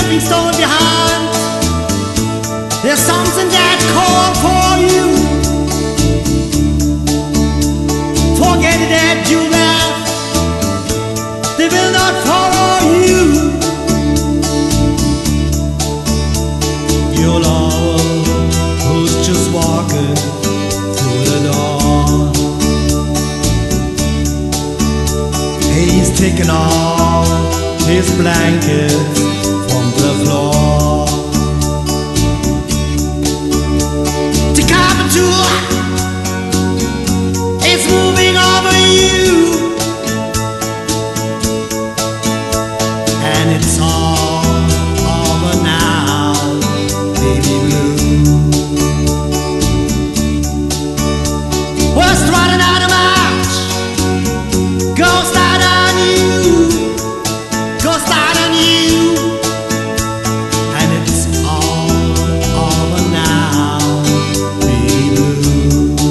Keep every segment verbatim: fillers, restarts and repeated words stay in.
stepping stone behind. There's something that calls for you. Forget that you left. They will not follow you. Your lover who's just walking through the door. He's taking off his blanket from the floor. The carpenter is moving over you, and it's all over now, baby blue. We're strutting out a march, ghost out on you, ghost out on you, and it's all over now, baby blue.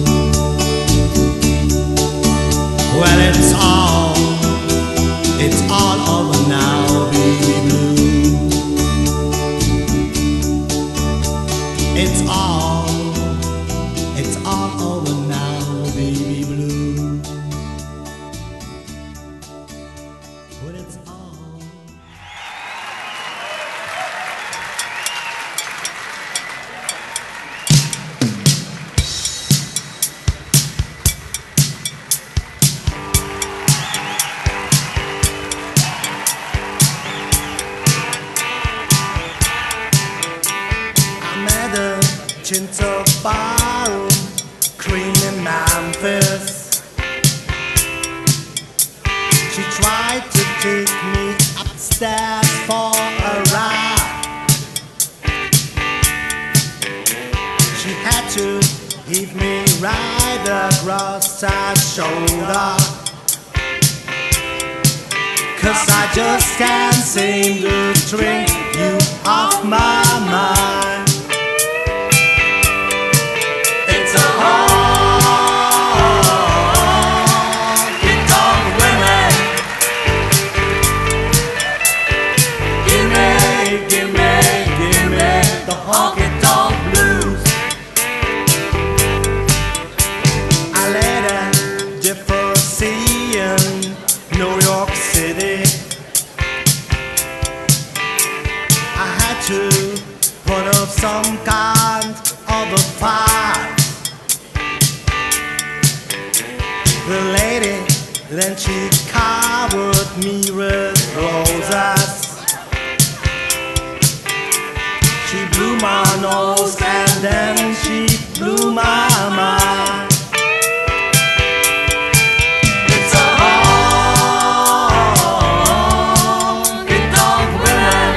Well, it's all, it's all over now, baby blue. It's all, it's all over now, baby blue. Well, it's all. I'm at a Chinto ballroom, Queen in Memphis. She tried to take me upstairs for a ride. She had to heave me right across her shoulder, 'cause I just can't seem to drink you off my mind. It's a honky-tonk women. Gimme, gimme, gimme the honky-tonk blues. I led a differency in New York City. I had to put up some kind of a fight. The lady, then she covered me with roses. She blew my nose and then she blew my mind. It's a honky-tonk women.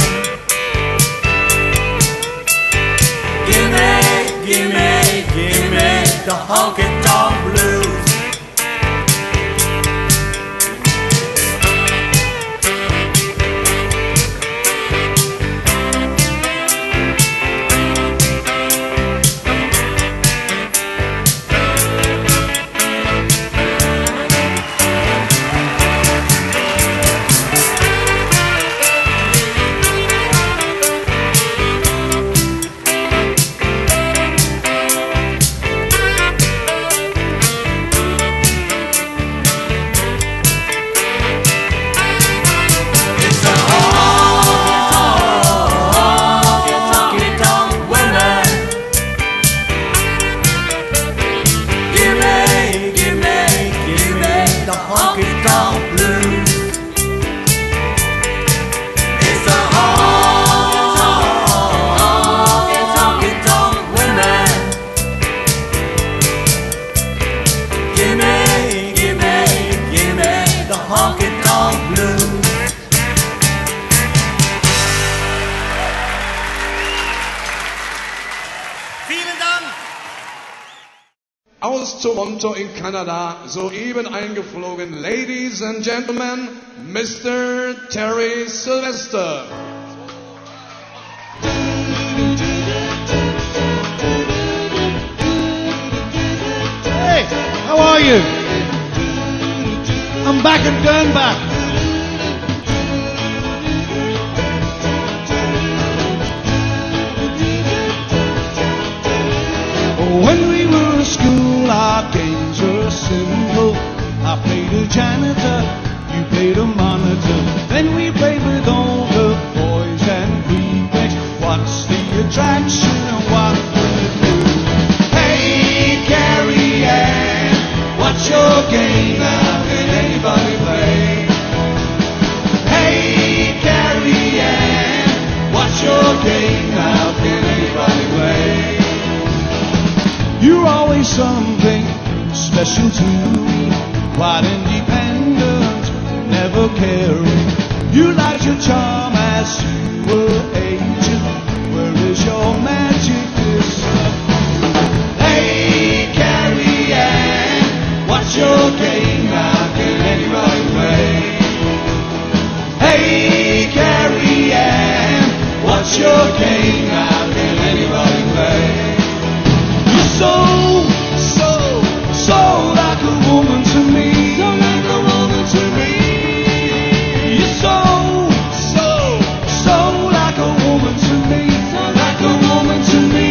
Gimme, gimme, gimme the honky-tonk blues. Aus Toronto in Kanada, soeben eingeflogen, Ladies and Gentlemen, Mister Terry Sylvester. Hey, how are you? I'm back and going back. simple. I played a janitor, you played a monitor. Then we played with all the boys and prefects. What's the attraction and what will it do? Hey, Carrie Ann, what's your game now? Can anybody play? Hey, Carrie Ann, what's your game now? Can anybody play? You're always something special to me. Quite independent, never caring. You liked your charm as you were aging. Where is your magic disappear? Hey, Carrie Ann, what's your game now? Can anybody play? Hey, Carrie Ann, what's your game now? Can anybody play? You're so, so, so like a woman to me. So like a woman to me. You're so, so, so like a woman to me. So like a woman to me.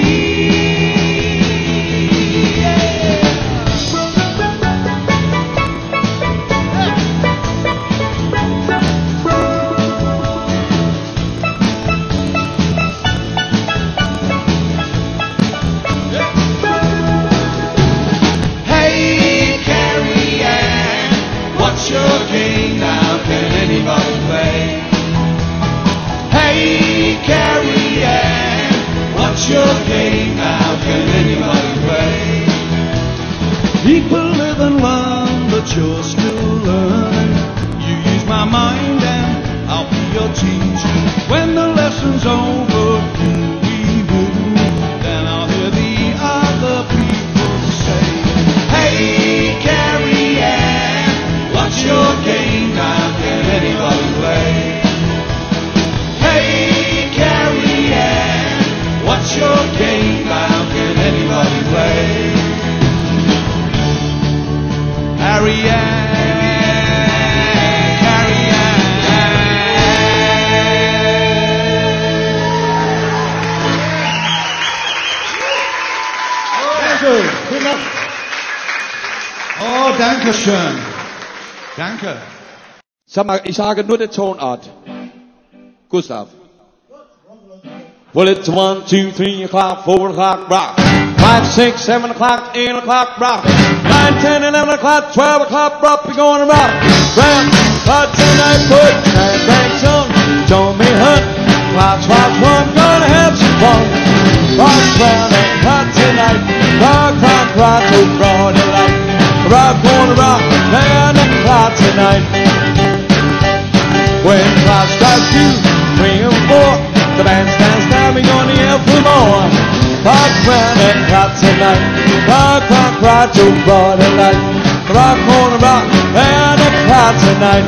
Your game now, can anybody play? People live and learn, but you're still learning. You use my mind and I'll be your teacher. When the lesson's over, you'll be with me. Then I'll hear the other people say, hey, Carrie Ann, what's your game now? Can anybody play? Hey, Carrie Ann, what's your game now? Can anybody play? Carrie Ann, Carrie Ann. Sehr schön. Vielen Dank. Oh, danke schön. Danke. Sag mal, ich sage nur die Tonart. Gustav. Well, it's one, two, three o'clock, four o'clock, rock. Five, six, seven o'clock, eight o'clock, rock. Nine, ten, eleven o'clock, twelve o'clock, rock. We're going to rock. Round, hot tonight, put and bags on. Don't be hurt. Clock, clock, one, gonna have some fun. Rock, round and hot tonight. Rock, rock, rock, so broad delight. Rock, gonna rock, round and clock tonight. When clock strikes two, three and four, the band stands now, we're gonna yell for more. Rock round and clock tonight. Rock, rock, rock, to broad delight. Rock, gonna rock, round and clock tonight.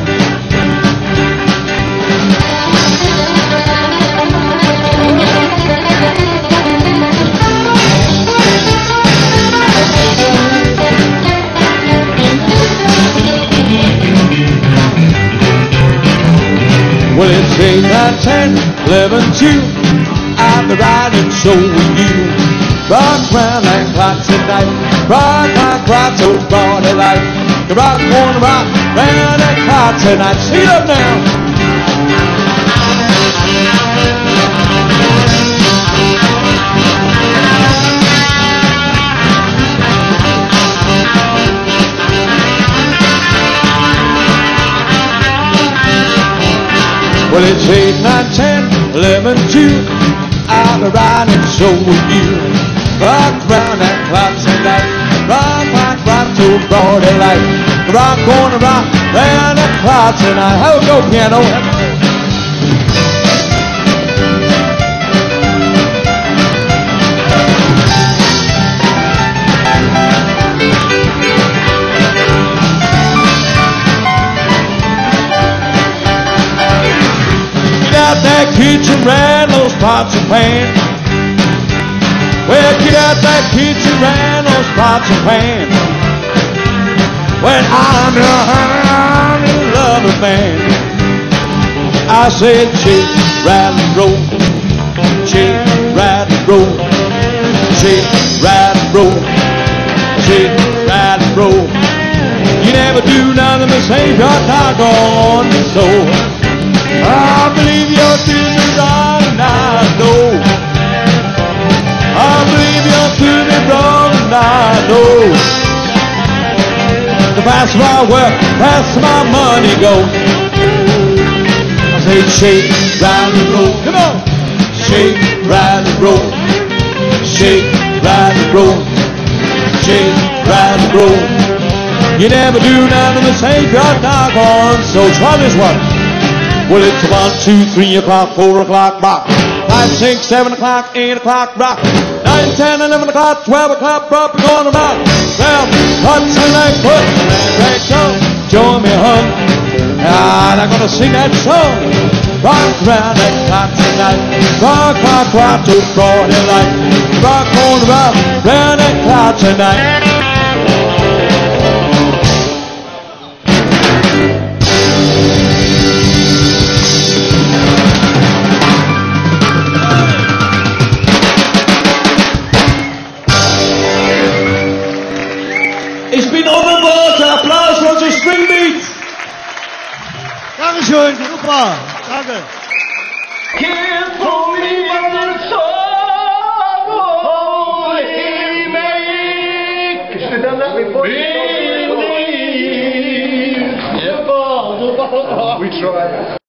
Well, it's eight, nine, ten, eleven, two. I'll be riding, so will you. Rock round and clock tonight. Rock, rock, rock, so broad delight. The rock, gonna rock round and clock tonight. See it up now. Well, it's eight, nine, ten, eleven, two. I'll be riding, so will you. Rock round that clock tonight. Rock, rock, rock, to broad delight. Rock, gonna rock round that clock tonight. How it go, piano? That kitchen ran those pots and pans. Well, get out that kitchen ran those pots and pans. When I'm your honey lover man, I said shake, rattle, and roll, shake, rattle, and roll, shake, rattle, and roll, shake, rattle, and roll. You never do nothing but save your doggone soul. I believe you're doing me wrong, and I know. I believe you're doing me wrong, and I know. The faster I work, the faster my money goes. I say shake, ride and roll. Come on. Shake, ride and roll. Shake, ride and roll. Shake, ride and roll. You never do nothing but save your doggone soul. Try this one. Well, it's one, two, three o'clock, four o'clock, rock. Five, six, seven o'clock, eight o'clock, rock. Nine, ten, eleven o'clock, twelve o'clock, rock. We're gonna rock. Well, what's the like put? Right, so join me, hun. And I'm gonna sing that song. Rock around that clock tonight. Rock, rock, rock to broad light. Rock on rock round that clock tonight. Ich bin Oberwort, Applaus für unsere Springbeats. Dankeschön, super. Danke. Can't pull me in the soul, he make believe. We try.